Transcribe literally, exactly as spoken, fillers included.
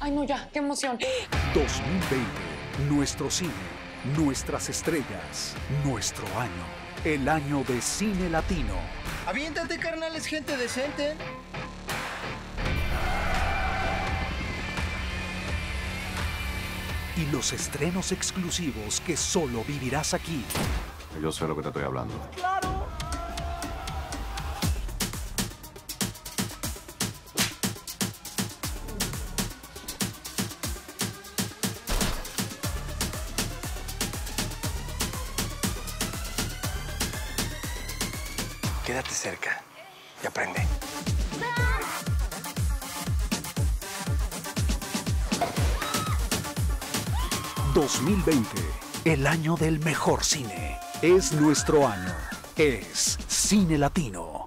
Ay, no, ya, qué emoción. dos mil veinte, nuestro cine, nuestras estrellas, nuestro año. El año de cine latino. Aviéntate, carnal, es gente decente. Y los estrenos exclusivos que solo vivirás aquí. Yo sé lo que te estoy hablando. ¡Claro! Quédate cerca y aprende. dos mil veinte, el año del mejor cine. Es nuestro año. Es Cine Latino.